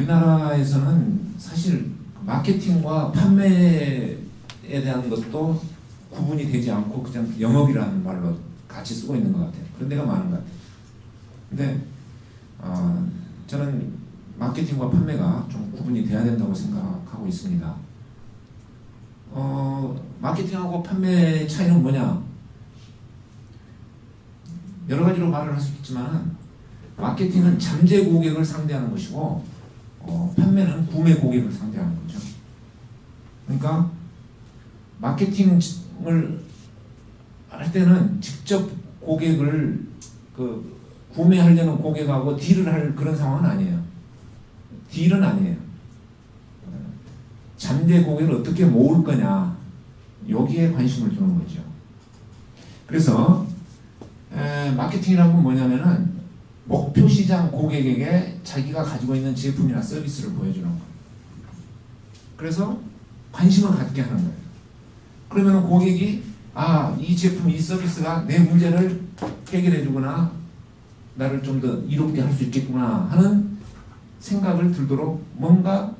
우리나라에서는 사실 마케팅과 판매에 대한 것도 구분이 되지 않고 그냥 영업이라는 말로 같이 쓰고 있는 것 같아요. 그런 데가 많은 것 같아요. 근데 저는 마케팅과 판매가 좀 구분이 돼야 된다고 생각하고 있습니다. 마케팅하고 판매의 차이는 뭐냐? 여러 가지로 말을 할 수 있지만 마케팅은 잠재 고객을 상대하는 것이고 판매는 구매 고객을 상대하는 거죠. 그러니까 마케팅을 할 때는 직접 고객을 구매하려는 고객하고 딜을 할 그런 상황은 아니에요. 딜은 아니에요. 잠재 고객을 어떻게 모을 거냐, 여기에 관심을 두는 거죠. 그래서 마케팅이라는 건 뭐냐면은 목표 시장 고객에게 자기가 가지고 있는 제품이나 서비스를 보여주는 거예요. 그래서 관심을 갖게 하는 거예요. 그러면 고객이 이 제품, 이 서비스가 내 문제를 해결해 주거나 나를 좀 더 이롭게 할 수 있겠구나 하는 생각을 들도록 뭔가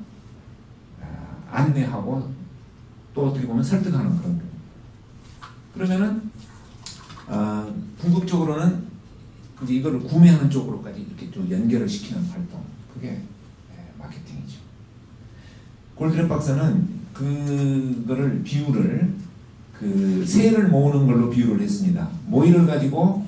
안내하고 또 어떻게 보면 설득하는 그런 거예요. 그러면은 궁극적으로는 이제 이거를 구매하는 쪽으로까지 이렇게 좀 연결을 시키는 활동, 그게 마케팅이죠. 골드랩 박사는 그거를 비유를 새를 모으는 걸로 비유를 했습니다. 모이를 가지고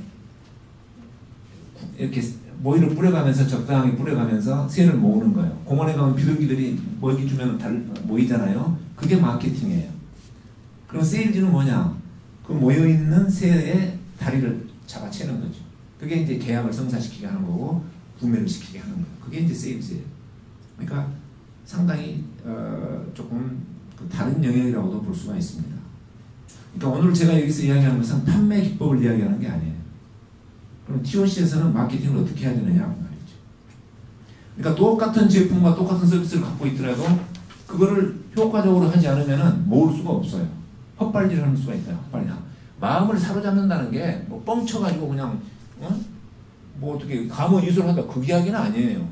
이렇게 모이를 뿌려가면서 적당하게 뿌려가면서 새를 모으는 거예요. 공원에 가면 비둘기들이 먹이 주면 모이잖아요. 그게 마케팅이에요. 그럼 세일즈는 뭐냐? 그 모여있는 새의 다리를 잡아채는 거죠. 그게 이제 계약을 성사시키게 하는 거고 구매를 시키게 하는 거예요. 그게 이제 세일즈예요. 그러니까 상당히 조금 다른 영역이라고도 볼 수가 있습니다. 그러니까 오늘 제가 여기서 이야기하는 것은 판매 기법을 이야기하는 게 아니에요. 그럼 TOC에서는 마케팅을 어떻게 해야 되느냐 말이죠. 그러니까 똑같은 제품과 똑같은 서비스를 갖고 있더라도 그거를 효과적으로 하지 않으면 모을 수가 없어요. 헛발질을 하는 수가 있다. 헛발질. 마음을 사로잡는다는 게 뭐 뻥쳐가지고 그냥 뭐 어떻게 감언이술하다 그 이야기는 아니에요.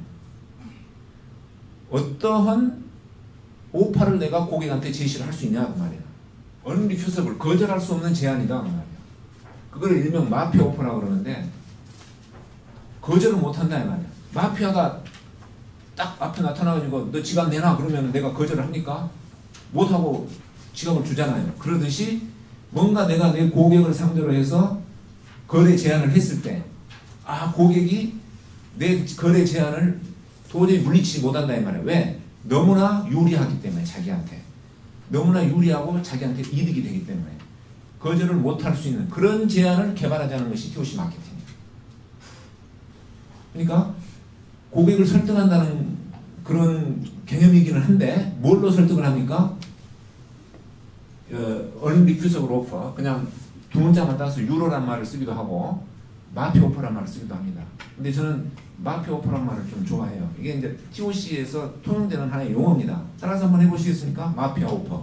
어떠한 오파를 내가 고객한테 제시를 할 수 있냐 그 말이야. 언리퓨서블, 거절할 수 없는 제안이다 그 말이야. 그걸 일명 마피아 오퍼라고 그러는데 거절을 못한다 이 말이야. 마피아가 딱 앞에 나타나가지고 너 지갑 내놔 그러면 내가 거절을 합니까? 못하고 지갑을 주잖아요. 그러듯이 뭔가 내가 내 고객을 상대로 해서 거래 제안을 했을 때 고객이 내 거래 제안을 도저히 물리치지 못한다 이 말이야. 왜? 너무나 유리하기 때문에 자기한테. 너무나 유리하고 자기한테 이득이 되기 때문에 거절을 못할 수 있는 그런 제안을 개발하자는 것이 TOC 마케팅이에요. 그러니까 고객을 설득한다는 그런 개념이기는 한데 뭘로 설득을 합니까? 언리퓨서블 오퍼, 그냥 두 문자만 따서 유로란 말을 쓰기도 하고 마피아 오퍼란 말을 쓰기도 합니다. 근데 저는 마피아 오퍼란 말을 좀 좋아해요. 이게 이제 TOC에서 통용되는 하나의 용어입니다. 따라서 한번 해보시겠습니까? 마피아 오퍼.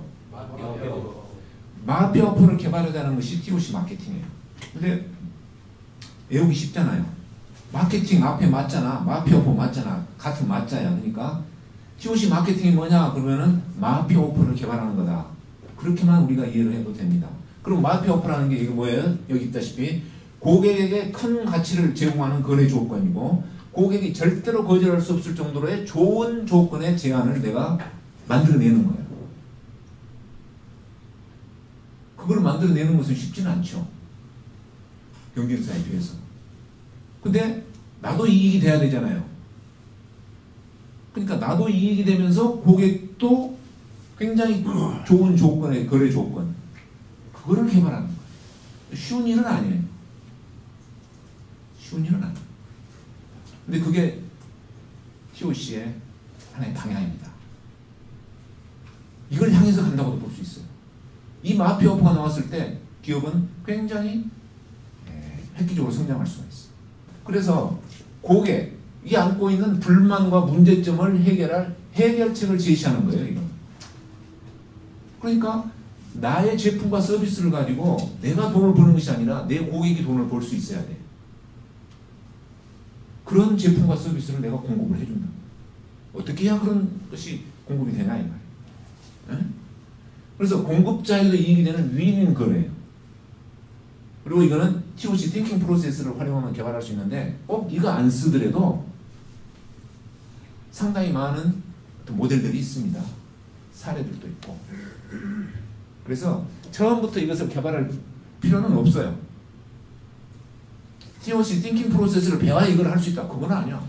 마피아 오퍼를 개발하자는 것이 TOC 마케팅이에요. 근데 외우기 쉽잖아요. 마케팅 앞에 맞잖아. 마피아 오퍼 맞잖아. 같은 맞자야. 그러니까 TOC 마케팅이 뭐냐? 그러면은 마피아 오퍼를 개발하는 거다. 그렇게만 우리가 이해를 해도 됩니다. 그럼 마피아 오퍼라는 게 이게 뭐예요? 여기 있다시피 고객에게 큰 가치를 제공하는 거래 조건이고 고객이 절대로 거절할 수 없을 정도로의 좋은 조건의 제안을 내가 만들어내는 거예요. 그걸 만들어내는 것은 쉽지는 않죠. 경쟁사에 비해서. 근데 나도 이익이 돼야 되잖아요. 그러니까 나도 이익이 되면서 고객도 굉장히 좋은 조건의 거래 조건, 그거를 개발하는 거예요. 쉬운 일은 아니에요. 쉬운 일은 아니에요. 근데 그게 TOC의 하나의 방향입니다. 이걸 향해서 간다고도 볼 수 있어요. 이 마피아 오퍼가 나왔을 때 기업은 굉장히 획기적으로 성장할 수가 있어요. 그래서 고객이 안고 있는 불만과 문제점을 해결할 해결책을 제시하는 거예요. 이건. 그러니까 나의 제품과 서비스를 가지고 내가 돈을 버는 것이 아니라 내 고객이 돈을 벌 수 있어야 돼. 그런 제품과 서비스를 내가 공급을 해준다. 어떻게 해야 그런 것이 공급이 되냐 이 말이에요. 예? 그래서 공급자에도 이익이 되는 윈윈 거래예요. 그리고 이거는 TOC 띵킹 프로세스를 활용하면 개발할 수 있는데 꼭 이거 안 쓰더라도 상당히 많은 모델들이 있습니다. 사례들도 있고. 그래서 처음부터 이것을 개발할 필요는 없어요. TOC 띵킹 프로세스를 배워야 이걸 할 수 있다. 그건 아니야.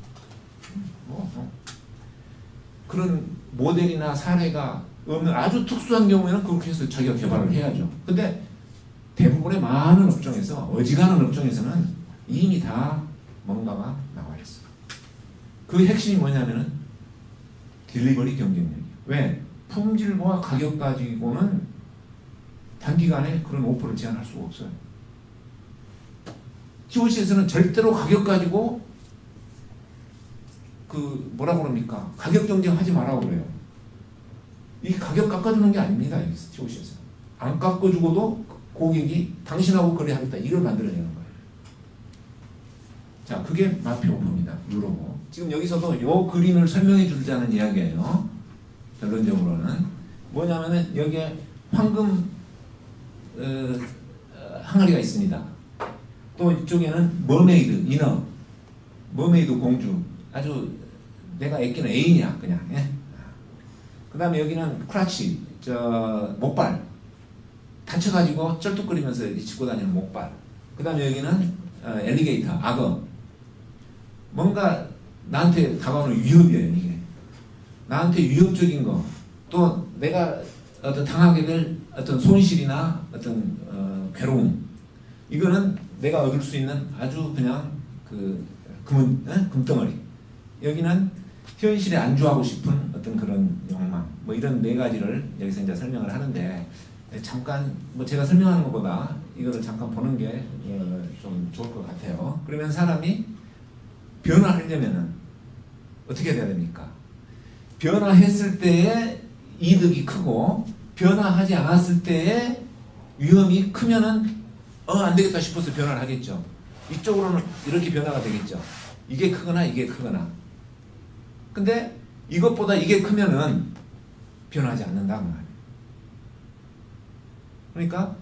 그런 모델이나 사례가 없는 아주 특수한 경우에는 그렇게 해서 자기가 개발을 해야죠. 근데 대부분의 많은 업종에서 어지간한 업종에서는 이미 다 뭔가가 나와 있어. 그 핵심이 뭐냐면은 딜리버리 경쟁력이에요. 왜? 품질과 가격 가지고는 단기간에 그런 오퍼를 제한할 수가 없어요. TOC에서는 절대로 가격 가지고 그 뭐라고 그럽니까? 가격 경쟁하지 말라고 그래요. 이 가격 깎아주는 게 아닙니다. 여기서 TOC에서 안 깎아주고도 고객이 당신하고 거래하겠다 이걸 만들어내는 거예요. 자, 그게 마피 오퍼입니다. 유로고. 지금 여기서도 요 그림을 설명해 주자는 이야기예요. 결론적으로는 뭐냐면은 여기에 황금 항아리가 있습니다. 또 이쪽에는 머메이드 인어, 머메이드 공주, 아주 내가 아끼는 애인이야 그냥. 예? 그 다음에 여기는 크라치, 목발 다쳐가지고 쩔뚝거리면서 짚고 다니는 목발. 그 다음에 여기는 엘리게이터, 악어. 뭔가 나한테 다가오는 위협이에요. 이게 나한테 위협적인 거, 또 내가 어떤 당하게 될 어떤 손실이나 어떤 괴로움, 이거는 내가 얻을 수 있는 아주 그냥 그 금덩어리. 여기는 현실에 안주하고 싶은 어떤 그런 욕망, 뭐 이런 네 가지를 여기서 이제 설명을 하는데, 잠깐 뭐 제가 설명하는 것보다 이거를 잠깐 보는 게 좀 좋을 것 같아요. 그러면 사람이 변화하려면은 어떻게 돼야 됩니까? 변화했을 때의 이득이 크고 변화하지 않았을 때의 위험이 크면은 안 되겠다 싶어서 변화를 하겠죠. 이쪽으로는 이렇게 변화가 되겠죠. 이게 크거나 이게 크거나. 근데 이것보다 이게 크면은 변하지 않는다 그 말이에요. 그러니까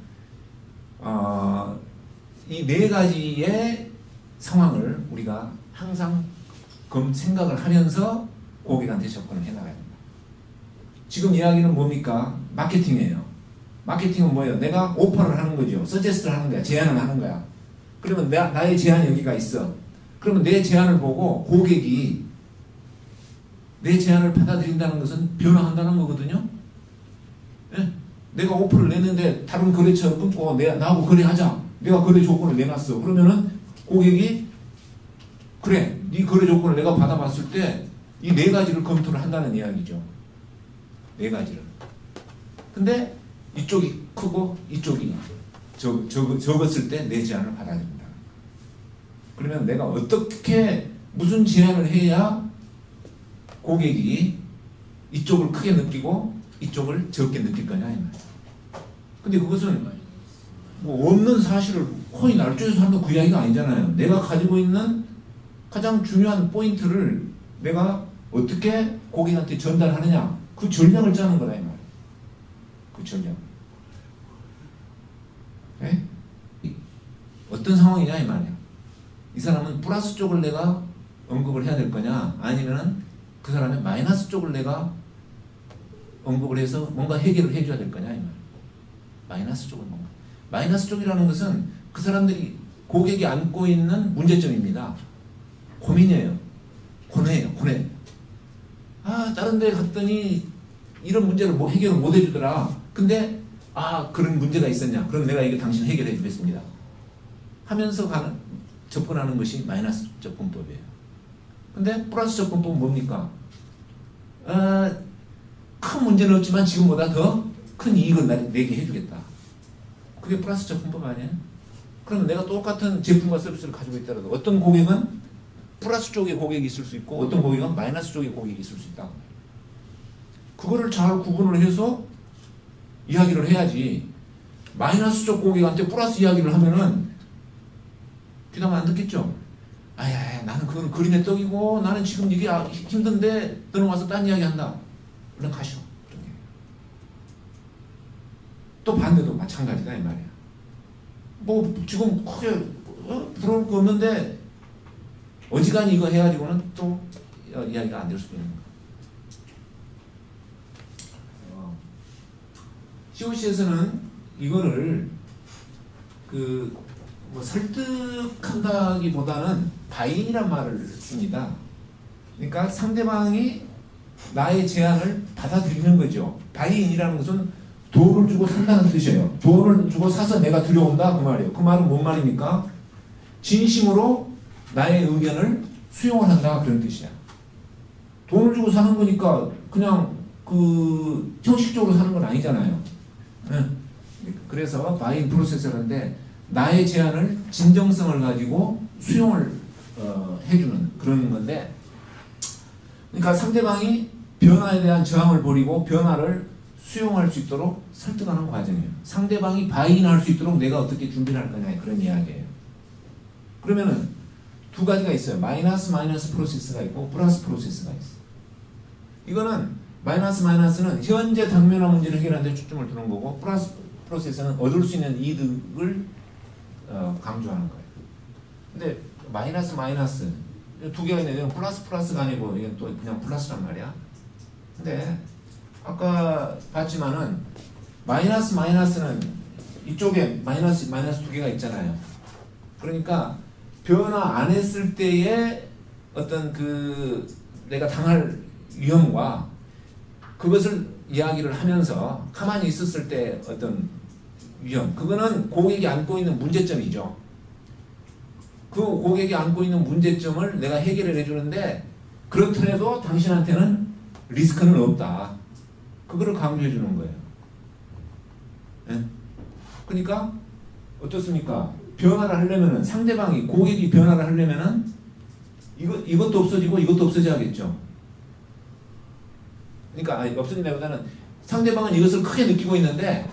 이 네 가지의 상황을 우리가 항상 생각을 하면서 고객한테 접근을 해나가야 됩니다. 지금 이야기는 뭡니까? 마케팅이에요. 마케팅은 뭐예요? 내가 오퍼를 하는 거죠. 서제스트를 하는 거야. 제안을 하는 거야. 그러면 나의 제안이 여기가 있어. 그러면 내 제안을 보고 고객이 내 제안을 받아들인다는 것은 변화한다는 거거든요. 예? 내가 오퍼를 냈는데 다른 거래처 끊고 나하고 거래하자. 내가 거래 조건을 내놨어. 그러면은 고객이 그래, 네 거래 조건을 내가 받아봤을 때 이 네 가지를 검토를 한다는 이야기죠. 네 가지를. 근데 이쪽이 크고 이쪽이 적었을 때 내 제안을 받아들인다. 그러면 내가 어떻게 무슨 제안을 해야 고객이 이쪽을 크게 느끼고 이쪽을 적게 느낄 거냐 이 말이에요. 근데 그것은 뭐 없는 사실을 코인 날조해서 하는 그 이야기가 아니잖아요. 내가 가지고 있는 가장 중요한 포인트를 내가 어떻게 고객한테 전달하느냐, 그 전략을 짜는 거다 이 말이에요. 그 전략. 네? 어떤 상황이냐 이 말이에요. 이 사람은 플러스 쪽을 내가 언급을 해야 될 거냐, 아니면은 그 사람의 마이너스 쪽을 내가 언급을 해서 뭔가 해결을 해줘야 될 거냐 이 말이에요. 마이너스 쪽은 뭔가. 마이너스 쪽이라는 것은 그 사람들이 고객이 안고 있는 문제점입니다. 고민이에요. 고뇌예요. 고뇌. 다른 데 갔더니 이런 문제를 뭐 해결을 못 해주더라. 근데 그런 문제가 있었냐. 그럼 내가 이거 당신 해결해 주겠습니다. 하면서 접근하는 것이 마이너스 접근법이에요. 근데 플러스 접근법은 뭡니까? 큰 문제는 없지만 지금보다 더 큰 이익을 내게 해주겠다. 그게 플러스 접근법 아니에요? 그럼 내가 똑같은 제품과 서비스를 가지고 있더라도 어떤 고객은 플러스 쪽에 고객이 있을 수 있고 어떤 고객은 마이너스 쪽에 고객이 있을 수 있다. 그거를 잘 구분을 해서 이야기를 해야지. 마이너스 쪽 고객한테 플러스 이야기를 하면은 귀담아 안 듣겠죠? 아야, 나는 그건 그림의 떡이고 나는 지금 이게 힘든데 너는 와서 딴 이야기 한다. 얼른 가시오. 또 반대도 마찬가지다 이 말이야. 뭐 지금 크게 부러울 거 없는데 어지간히 이거 해가지고는 또 이야기가 안 될 수도 있는 거야. COC에서는 이거를 뭐 설득한다기보다는 바인이란 말을 씁니다. 그러니까 상대방이 나의 제안을 받아들이는 거죠. 바인이라는 것은 돈을 주고 산다는 뜻이에요. 돈을 주고 사서 내가 들여온다 그 말이에요. 그 말은 뭔 말입니까? 진심으로 나의 의견을 수용을 한다 그런 뜻이야. 돈을 주고 사는 거니까 그냥 형식적으로 사는 건 아니잖아요. 그래서 바인 프로세서인데 나의 제안을 진정성을 가지고 수용을 해주는 그런 건데, 그러니까 상대방이 변화에 대한 저항을 버리고 변화를 수용할 수 있도록 설득하는 과정이에요. 상대방이 바인할 수 있도록 내가 어떻게 준비를 할 거냐 그런 이야기예요. 그러면은 두 가지가 있어요. 마이너스 프로세스가 있고 플러스 프로세스가 있어요. 이거는 마이너스는 현재 당면한 문제를 해결하는 데 초점을 두는 거고, 플러스 프로세스는 얻을 수 있는 이득을 강조하는 거예요. 근데 마이너스 두 개가 있는데 플러스가 아니고 이건 또 그냥 플러스란 말이야. 근데 아까 봤지만은 마이너스는 이쪽에 마이너스 두 개가 있잖아요. 그러니까 변화 안 했을 때의 어떤 내가 당할 위험과 그것을 이야기를 하면서 가만히 있었을 때 어떤 위험, 그거는 고객이 안고 있는 문제점이죠. 그 고객이 안고 있는 문제점을 내가 해결을 해주는데 그렇더라도 당신한테는 리스크는 없다. 그거를 강조해 주는 거예요. 네? 그러니까 어떻습니까? 변화를 하려면은 상대방이 고객이 변화를 하려면은 이것도 없어지고 이것도 없어져야겠죠. 그러니까 없어진다기보다는 상대방은 이것을 크게 느끼고 있는데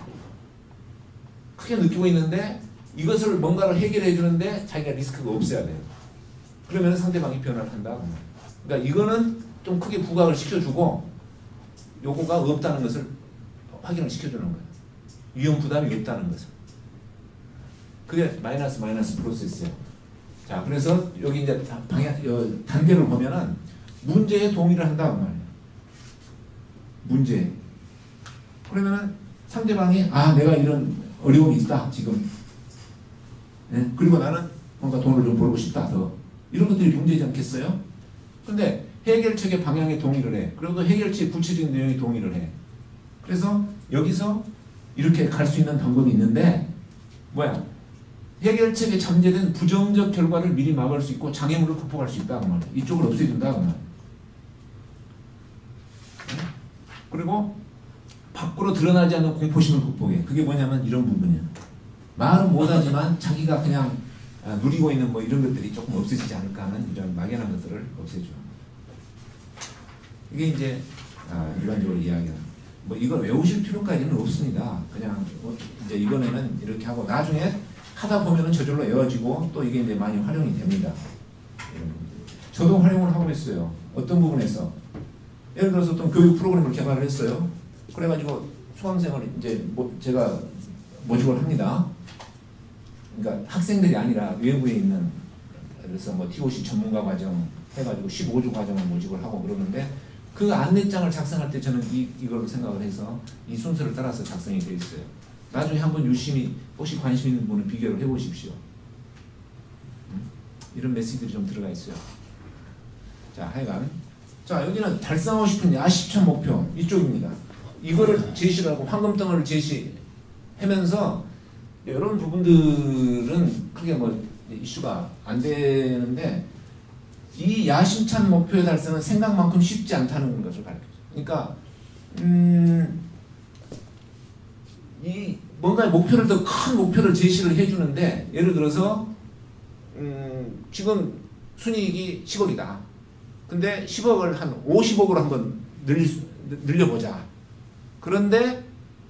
이것을 뭔가를 해결해 주는데 자기가 리스크가 없어야 돼요. 그러면 상대방이 변화를 한다. 그러니까 이거는 좀 크게 부각을 시켜주고 요거가 없다는 것을 확인을 시켜주는 거예요. 위험 부담이 없다는 것을. 그게 마이너스 프로세스예요. 자, 그래서 여기 이제 단계를 보면은 문제에 동의를 한다 그 말이에요. 문제. 그러면은 상대방이 내가 이런 어려움이 있다 지금. 네? 그리고 나는 뭔가 돈을 좀 벌고 싶다 더. 이런 것들이 문제지 않겠어요? 근데 해결책의 방향에 동의를 해. 그리고 해결책 구체적인 내용에 동의를 해. 그래서 여기서 이렇게 갈 수 있는 방법이 있는데 해결책에 잠재된 부정적 결과를 미리 막을 수 있고 장애물을 극복할 수 있다 그 말이에요. 이쪽을 없애준다 그 말이에요. 그리고 밖으로 드러나지 않는 공포심을 극복해. 그게 뭐냐면 이런 부분이에요. 말은 못하지만 자기가 그냥 누리고 있는 뭐 이런 것들이 조금 없어지지 않을까 하는 이런 막연한 것들을 없애줘. 이게 이제 일반적으로 이야기하는. 뭐 이걸 외우실 필요까지는 없습니다. 그냥 이제 이번에는 이렇게 하고 나중에 하다 보면은 저절로 외워지고 또 이게 이제 많이 활용이 됩니다. 저도 활용을 하고 있어요. 어떤 부분에서 예를 들어서 어떤 교육 프로그램을 개발을 했어요. 그래가지고 수강생을 이제 제가 모집을 합니다. 그러니까 학생들이 아니라 외부에 있는, 그래서 뭐 TOC 전문가 과정 해가지고 15주 과정을 모집을 하고 그러는데 그 안내장을 작성할 때 저는 이걸 생각을 해서 이 순서를 따라서 작성이 되어 있어요. 나중에 한번 유심히 혹시 관심 있는 분은 비교를 해보십시오. 이런 메시지들이 좀 들어가 있어요. 자, 하여간 자, 여기는 달성하고 싶은 야심찬 목표 이쪽입니다. 이거를 제시를 하고 황금덩어리를 제시하면서 이런 부분들은 크게 뭐 이슈가 안 되는데 이 야심찬 목표의 달성은 생각만큼 쉽지 않다는 것을 가르쳐요. 그러니까 이 뭔가 목표를 더 큰 목표를 제시를 해주는데 예를 들어서 지금 순이익이 10억이다. 근데 10억을 한 50억으로 한번 늘려보자. 그런데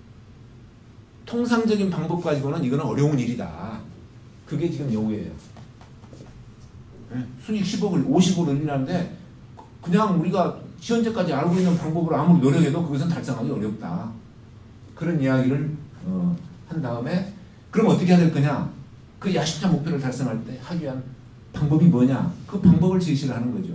통상적인 방법 가지고는 이거는 어려운 일이다. 그게 지금 요구예요. 순이익 10억을 50으로 늘리는데 그냥 우리가 현재까지 알고 있는 방법으로 아무리 노력해도 그것은 달성하기 어렵다. 그런 이야기를 한 다음에 그럼 어떻게 해야 될 거냐? 그 야심찬 목표를 달성할 때 하기 위한 방법이 뭐냐? 그 방법을 제시를 하는 거죠.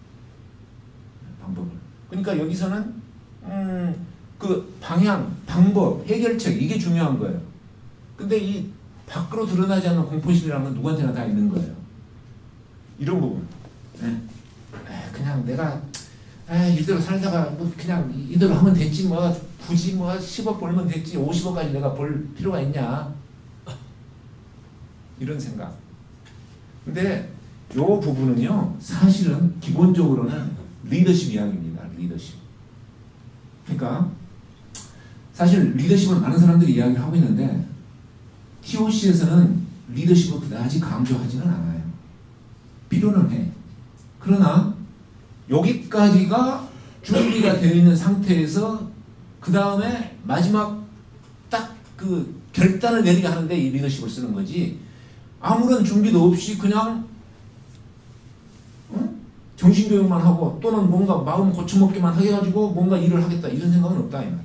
방법을. 그러니까 여기서는 그 방향, 방법, 해결책 이게 중요한 거예요. 근데 이 밖으로 드러나지 않는 공포심이라는 건 누구한테나 다 있는 거예요. 이런 부분. 그냥 내가 이대로 살다가 뭐 그냥 이대로 하면 됐지 뭐 굳이 뭐 10억 벌면 됐지 50억까지 내가 벌 필요가 있냐 이런 생각. 근데 이 부분은요 사실은 기본적으로는 리더십 이야기입니다. 리더십. 그러니까 사실 리더십을 많은 사람들이 이야기를 하고 있는데 TOC에서는 리더십을 그다지 강조하지는 않아요. 필요는 해. 그러나 여기까지가 준비가 되어 있는 상태에서 그 다음에 마지막 딱 그 결단을 내리게 하는데 이 리더십을 쓰는 거지 아무런 준비도 없이 그냥 정신교육만 하고 또는 뭔가 마음 고쳐먹기만 해가지고 뭔가 일을 하겠다 이런 생각은 없다 이 말이에요.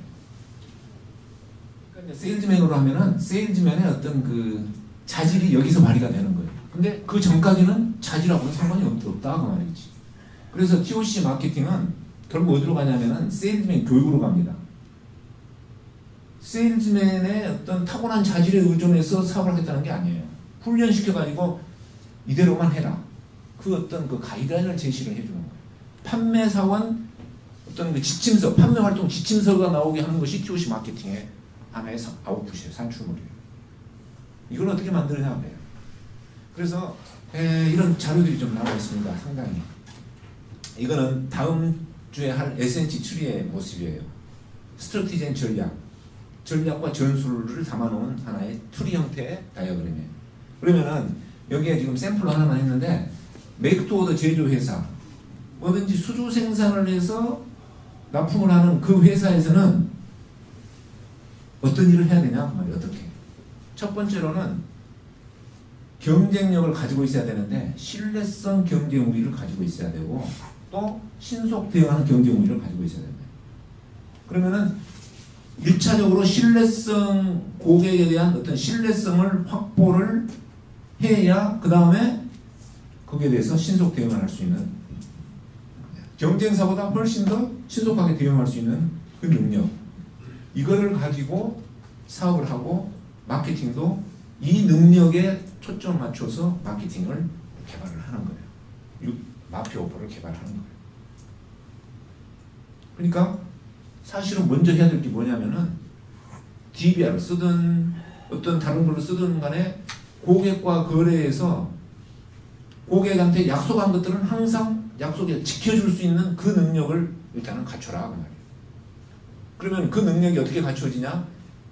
그러니까 세일즈맨으로 하면은 세일즈맨의 어떤 그 자질이 여기서 발휘가 되는 거예요. 근데 그 전까지는 자질하고는 상관이 없다 그 말이지. 그래서 TOC 마케팅은 결국 어디로 가냐면은 세일즈맨 교육으로 갑니다. 세일즈맨의 어떤 타고난 자질에 의존해서 사업을 하겠다는 게 아니에요. 훈련시켜가지고 이대로만 해라. 그 어떤 그 가이드라인을 제시를 해주는 거예요. 판매사원 어떤 그 지침서, 판매 활동 지침서가 나오게 하는 것이 TOC 마케팅의 하나의 아웃풋이에요. 산출물이에요. 이걸 어떻게 만드느냐 하면 돼요. 그래서 이런 자료들이 좀 나와 있습니다. 상당히. 이거는 다음 주에 할 SNT 추리의 모습이에요. 스트래티지 앤 전략과 전술을 담아놓은 하나의 트리 형태의 다이어그램이에요. 그러면은 여기에 지금 샘플로 하나 했는데 메이크 투 오더 제조회사 뭐든지 수주 생산을 해서 납품을 하는 그 회사에서는 어떤 일을 해야 되냐 그 말이에요. 어떻게? 첫 번째로는 경쟁력을 가지고 있어야 되는데 신뢰성 경쟁 우위를 가지고 있어야 되고 또 신속 대응하는 경쟁 우위를 가지고 있어야 됩니다. 그러면은 1차적으로 신뢰성 고객에 대한 어떤 신뢰성을 확보를 해야 그 다음에 거기에 대해서 신속 대응을 할 수 있는 경쟁사보다 훨씬 더 신속하게 대응할 수 있는 그 능력 이거를 가지고 사업을 하고 마케팅도 이 능력에 초점을 맞춰서 마케팅을 개발을 하는 거예요. 마표 오퍼를 개발하는 거예요. 그러니까 사실은 먼저 해야 될 게 뭐냐면은 DBR을 쓰든 어떤 다른 걸로 쓰든 간에 고객과 거래해서 고객한테 약속한 것들은 항상 약속에 지켜줄 수 있는 그 능력을 일단은 갖춰라 그 말이에요. 그러면 그 능력이 어떻게 갖춰지냐?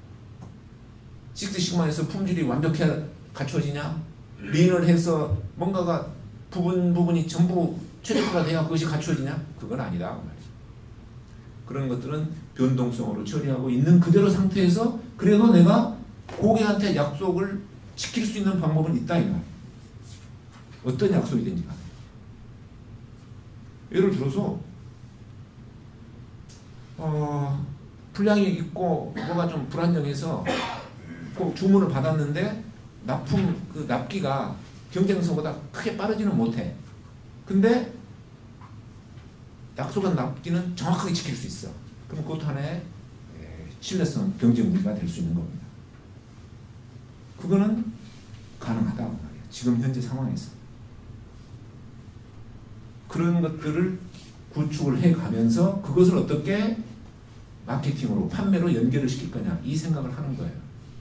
식스시그마에서 품질이 완벽히 갖춰지냐? 린을 해서 뭔가가 부분이 전부 최적화가 돼야 그것이 갖춰지냐? 그건 아니다 그 말이에요. 그런 것들은 변동성으로 처리하고 있는 그대로 상태에서 그래도 내가 고객한테 약속을 지킬 수 있는 방법은 있다 이 말이에요. 어떤 약속이든지 간에. 예를 들어서 분량이 있고 뭐가 좀 불안정해서 꼭 주문을 받았는데 납품 그 납기가 경쟁사보다 크게 빠르지는 못해. 근데 약속한 납기는 정확하게 지킬 수 있어. 그럼 그것도 하나의 신뢰성 경쟁 우위가 될 수 있는 겁니다. 그거는 가능하다 말이에요. 지금 현재 상황에서. 그런 것들을 구축을 해가면서 그것을 어떻게 마케팅으로 판매로 연결을 시킬 거냐 이 생각을 하는 거예요.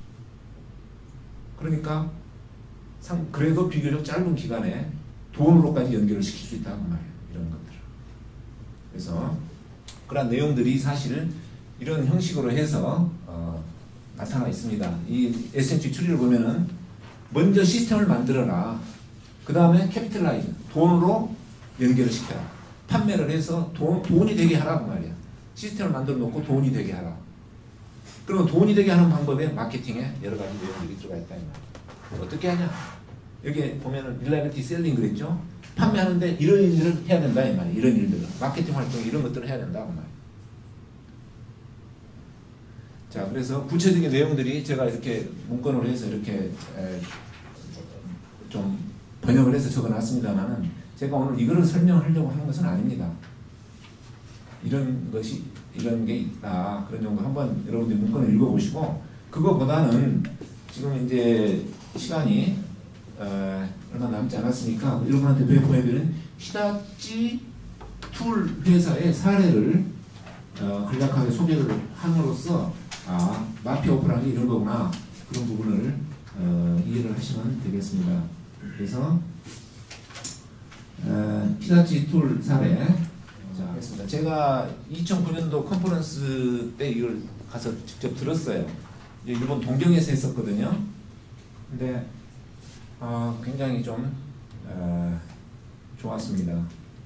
그러니까 그래도 비교적 짧은 기간에 돈으로까지 연결을 시킬 수 있다는 말이에요. 이런 것들을. 그래서 그런 내용들이 사실 이런 형식으로 해서 나타나 있습니다. 이 SNT 추리를 보면은 먼저 시스템을 만들어라. 그 다음에 캐피탈라이즈 돈으로 연결을 시켜라. 판매를 해서 돈이 되게 하라 그 말이야. 시스템을 만들어 놓고 돈이 되게 하라. 그러면 돈이 되게 하는 방법에 마케팅에 여러 가지 내용들이 들어가 있다 이 말이야. 어떻게 하냐? 여기 보면은 릴라이비티 셀링 그랬죠? 판매하는데 이런 일을 해야 된다 이 말이에요. 이런 일들, 마케팅 활동 이런 것들을 해야 된다 그 말이에요. 자, 그래서 구체적인 내용들이 제가 이렇게 문건으로 해서 이렇게 좀 번역을 해서 적어놨습니다만은 제가 오늘 이거를 설명하려고 하는 것은 아닙니다. 이런 것이 이런 게 있다 그런 정도 한번 여러분들이 문건을 읽어보시고 그거보다는 지금 이제 시간이 얼마 남지 않았으니까 여러분한테 배포해드린 히다치 툴 회사의 사례를 간략하게 소개를 함으로써 마피아 오프라는 게 이런 거구나 그런 부분을 이해를 하시면 되겠습니다. 그래서 히다치 툴 사례 자 하겠습니다. 제가 2009년도 컨퍼런스 때 이걸 가서 직접 들었어요. 이제 일본 동경에서 했었거든요. 근데 굉장히 좀 좋았습니다.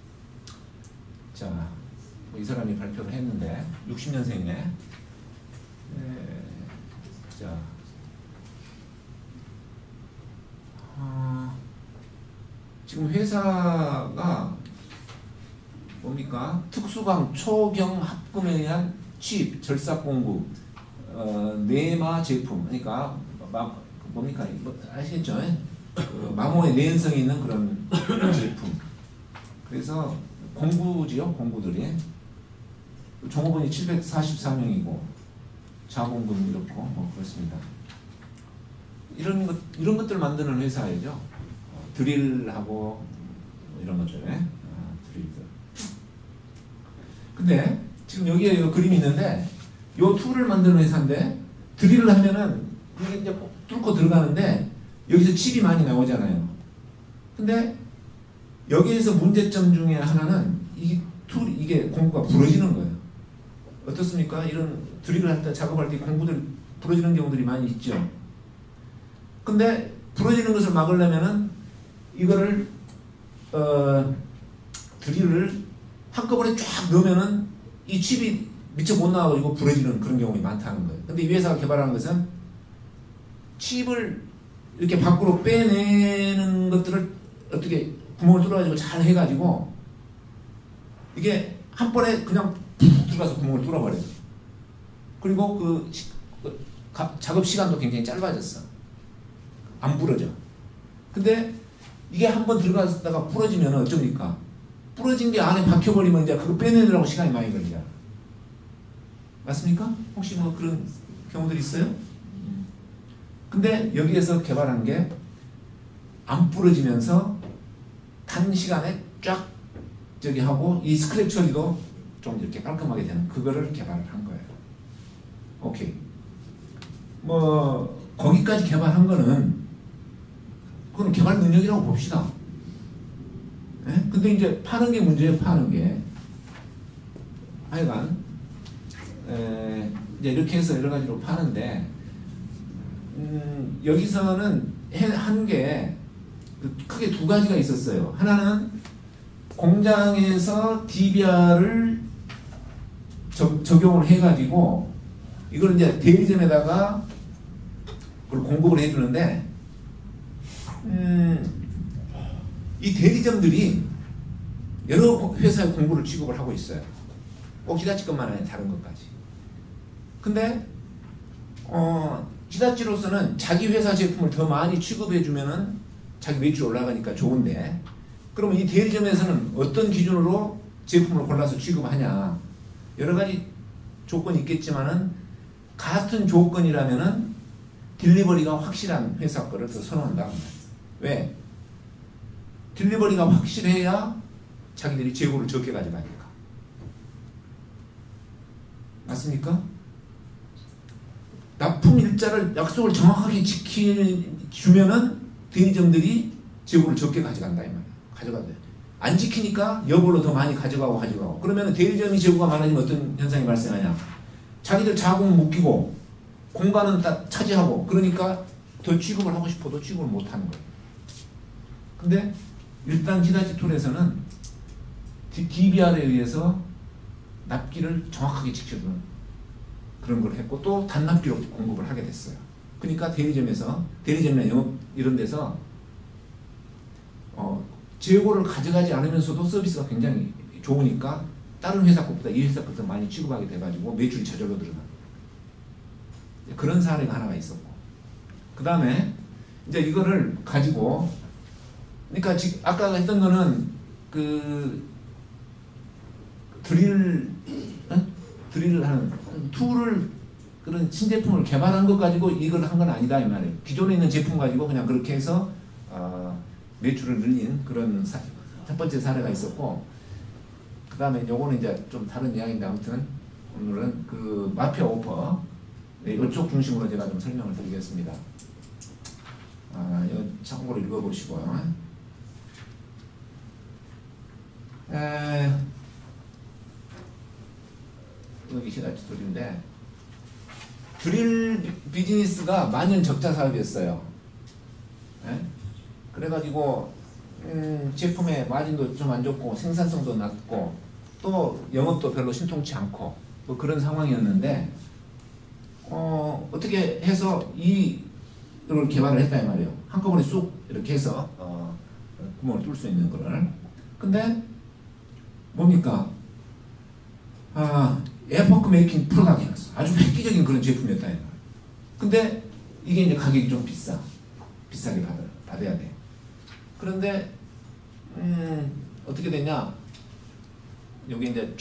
자, 이 사람이 발표를 했는데 60년생이네. 자, 지금 회사가 뭡니까? 특수강 초경 합금에 의한 취입, 절삭 공부, 내마 제품, 그러니까 뭡니까? 아시겠죠? 마모의 내연성이 있는 그런 제품. 그래서 공구지요, 공구들이. 종업원이 744명이고 자본금 이렇고 뭐 그렇습니다. 이런 것들 만드는 회사이죠. 드릴하고 뭐 이런 것들, 드릴들. 근데 지금 여기에 이 그림이 있는데 이 툴을 만드는 회사인데 드릴을 하면은 이게 이제 뚫고 들어가는데 여기서 칩이 많이 나오잖아요. 근데 여기에서 문제점 중에 하나는 이게 공구가 부러지는 거예요. 어떻습니까? 이런 드릴을 할 때 작업할 때 공구들 부러지는 경우들이 많이 있죠. 근데 부러지는 것을 막으려면은 이거를 드릴을 한꺼번에 쫙 넣으면은 이 칩이 미처 못 나와가지고 부러지는 그런 경우가 많다는 거예요. 근데 이 회사가 개발한 것은 칩을 이렇게 밖으로 빼내는 것들을 어떻게 구멍을 뚫어가지고 잘 해가지고 이게 한 번에 그냥 푹 들어가서 구멍을 뚫어버려요. 그리고 그 작업 시간도 굉장히 짧아졌어. 안 부러져. 근데 이게 한 번 들어갔다가 부러지면 어쩝니까? 부러진 게 안에 박혀버리면 이제 그거 빼내느라고 시간이 많이 걸리잖아. 맞습니까? 혹시 뭐 그런 경우들이 있어요? 근데 여기에서 개발한 게 안 부러지면서 단시간에 쫙 저기 하고 이 스크랩 처리도 좀 이렇게 깔끔하게 되는 그거를 개발을 한 거예요. 오케이. 뭐 거기까지 개발한 거는 그건 개발 능력이라고 봅시다. 예? 근데 이제 파는 게 문제예요. 파는 게. 하여간 이제 이렇게 해서 여러 가지로 파는데 여기서는 한 게 크게 두 가지가 있었어요. 하나는 공장에서 DBR을 적용을 해가지고 이걸 이제 대리점에다가 그걸 공급을 해주는데 이 대리점들이 여러 회사의 공구를 취급을 하고 있어요. 꼭 히다치 것만 아니라 다른 것까지. 근데 히다치로서는 자기 회사 제품을 더 많이 취급해주면은 자기 매출이 올라가니까 좋은데 그러면 이 대리점에서는 어떤 기준으로 제품을 골라서 취급하냐 여러 가지 조건이 있겠지만은 같은 조건이라면은 딜리버리가 확실한 회사 거를 더 선호한다. 왜? 딜리버리가 확실해야 자기들이 재고를 적게 가져가니까. 맞습니까? 납품 일자를 약속을 정확하게 지켜주면은 대리점들이 재고를 적게 가져간다 이 말이야. 가져가야 돼. 안 지키니까 여벌로 더 많이 가져가고 그러면 대리점이 재고가 많아지면 어떤 현상이 발생하냐. 자기들 자금 묶이고 공간은 다 차지하고 그러니까 더 취급을 하고 싶어도 취급을 못하는 거예요. 근데 일단 히다치 툴에서는 DBR에 의해서 납기를 정확하게 지켜주는 그런 걸 했고 또 단납기로 공급을 하게 됐어요. 그러니까 대리점이나 영업 이런 데서 재고를 가져가지 않으면서도 서비스가 굉장히 좋으니까 다른 회사 것보다 이 회사 것보다 많이 취급하게 돼가지고 매출이 저절로 늘어나는 그런 사례가 하나가 있었고, 그 다음에 이제 이거를 가지고, 그러니까 지금 아까 했던 거는 그 드릴을 하는 툴을, 그런 신제품을 개발한 것 가지고 이걸 한 건 아니다 이 말이에요. 기존에 있는 제품 가지고 그냥 그렇게 해서 매출을 늘린 그런 첫 번째 사례가 있었고, 그 다음에 요거는 이제 좀 다른 이야기인데, 아무튼 오늘은 그 마피아 오퍼 이쪽 중심으로 제가 좀 설명을 드리겠습니다. 이거 참고로 읽어보시고요. 여기 시가지돌인데, 드릴 비즈니스가 만년 적자 사업이었어요. 그래가지고 제품의 마진도 좀 안 좋고 생산성도 낮고 또 영업도 별로 신통치 않고 또 그런 상황이었는데, 어떻게 해서 이걸 개발을 했다 이 말이에요. 한꺼번에 쑥 이렇게 해서 구멍을 뚫을 수 있는 거를. 근데 뭡니까? 에어포크 메이킹 프로덕트였어. 아주 획기적인 그런 제품이었다 이 말이에요. 근데 이게 이제 가격이 좀 비싸게 받아야 돼. 그런데 어떻게 됐냐? 여기 이제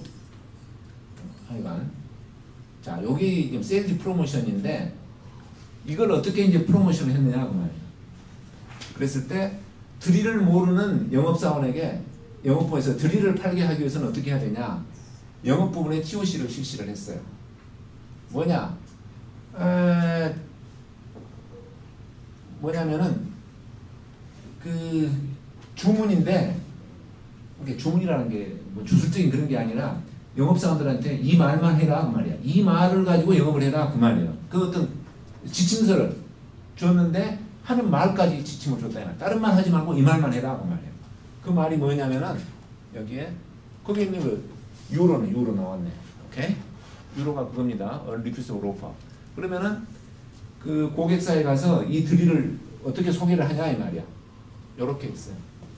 하여간 자, 여기 지금 세일즈 프로모션인데, 이걸 어떻게 이제 프로모션을 했느냐 그 말이에요. 그랬을 때 드릴을 모르는 영업사원에게 영업부에서 드릴을 팔게 하기 위해서는 어떻게 해야 되냐? 영업 부분에 TOC를 실시를 했어요. 뭐냐면은 그 주문인데, 이게 주문이라는 게 뭐 주술적인 그런 게 아니라 영업사원들한테 이 말만 해라 그 말이야. 이 말을 가지고 영업을 해라 그 말이에요. 그 어떤 지침서를 줬는데 하는 말까지 지침을 줬다. 다른 말 하지 말고 이 말만 해라 그 말이에요. 그 말이 뭐냐면은 여기에 거기 있는 그 유로 나왔네. 오케이? 유로가 그겁니다. 리퀴스블 오퍼. 그러면은 그 고객사에 가서 이 드릴을 어떻게 소개를 하냐 이 말이야. 요렇게 있어요.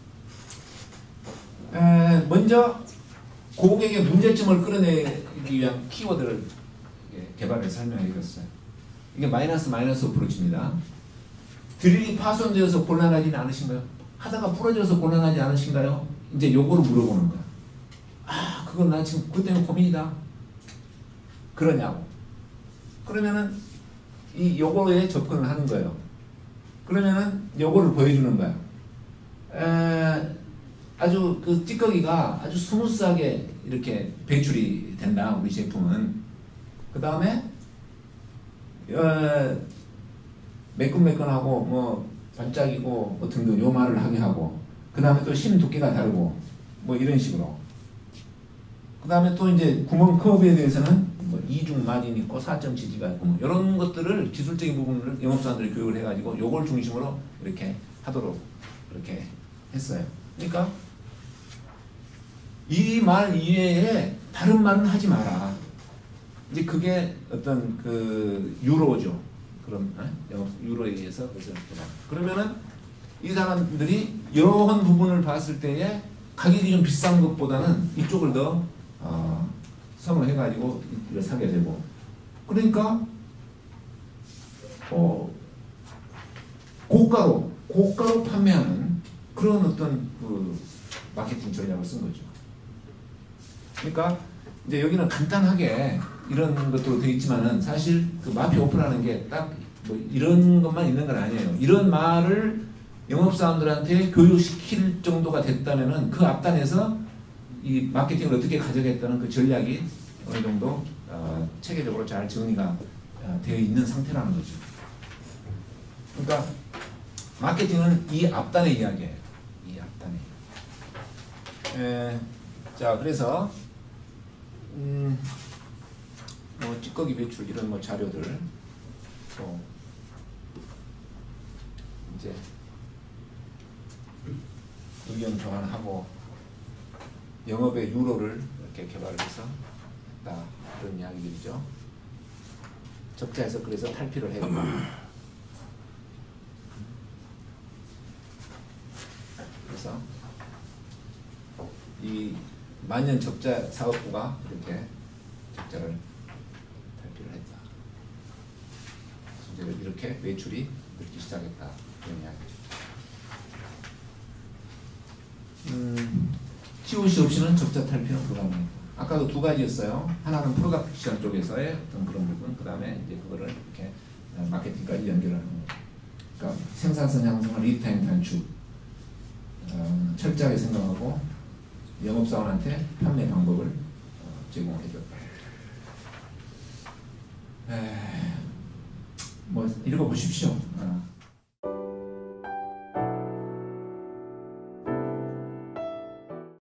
먼저 고객의 문제점을 끌어내기 위한 키워드를 개발해서 설명해 드렸어요. 이게 마이너스 어프로치입니다. 드릴이 파손되어서 곤란하지는 않으신가요? 하다가 부러져서 곤란하지 않으신가요? 이제 요거를 물어보는 거야. 그건 나 지금 그것 때문에 고민이다. 그러냐고. 그러면은 요거에 접근을 하는 거예요. 그러면은 요거를 보여주는 거야. 아주 그 찌꺼기가 아주 스무스하게 이렇게 배출이 된다, 우리 제품은. 그 다음에 매끈매끈하고 뭐 반짝이고 뭐 등등 요 말을 하게 하고, 그 다음에 또 심 두께가 다르고 뭐 이런 식으로. 그 다음에 또 이제 구멍 커브에 대해서는 뭐 이중 마진이 있고 4점 지지가 있고 뭐 이런 것들을 기술적인 부분을 영업사원들이 교육을 해가지고 요걸 중심으로 이렇게 하도록 이렇게 했어요. 그러니까 이 말 이외에 다른 말은 하지 마라. 이제 그게 어떤 그 유로죠. 그럼 유로에 의해서 그러면은 이 사람들이 이런 부분을 봤을 때에 가격이 좀 비싼 것보다는 이쪽을 더 선호해가지고 이걸 사게 되고, 그러니까 고가로 판매하는 그런 어떤 그 마케팅 전략을 쓴 거죠. 그러니까 이제 여기는 간단하게 이런 것도 되어 있지만은 사실 그 마피아 오프라는 게 딱 뭐 이런 것만 있는 건 아니에요. 이런 말을 영업사원들한테 교육시킬 정도가 됐다면은 그 앞단에서 이 마케팅을 어떻게 가져가겠다는 그 전략이 어느 정도 체계적으로 잘 정리가 되어 있는 상태라는 거죠. 그러니까 마케팅은 이 앞단의 이야기예요. 이 앞단에. 자, 그래서 뭐 찌꺼기 배출 이런 뭐 자료들 또 이제 의견 교환하고 영업의 유로를 이렇게 개발을 해서 그런 이야기들이죠. 적자에서 그래서 탈피를 해야 된다. 그래서 이 만년 적자 사업부가 이렇게 적자를 발표를 했다. 이제 이렇게 매출이 늘기 시작했다. 그런 이야기죠. TOC 없이는 적자 탈피는 불가능합니다. 아까도 두 가지였어요. 하나는 프로덕션 쪽에서의 어떤 그런 부분, 그 다음에 이제 그거를 이렇게 마케팅까지 연결하는 거죠. 그러니까 생산성 향상을 리타임 단축, 철저하게 생각하고 영업사원한테 판매 방법을 제공해줬다. 뭐 읽어보십시오.